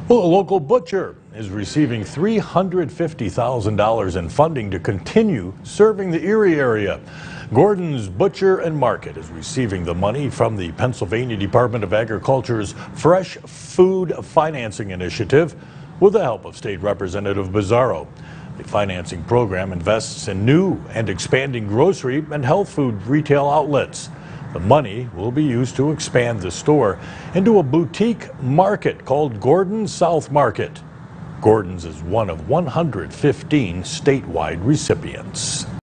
Well, a local butcher is receiving $350,000 in funding to continue serving the Erie area. Gordon's Butcher and Market is receiving the money from the Pennsylvania Department of Agriculture's Fresh Food Financing Initiative with the help of State Representative Bizzarro. The financing program invests in new and expanding grocery and health food retail outlets. The money will be used to expand the store into a boutique market called Gordon's South Market. Gordon's is one of 115 statewide recipients.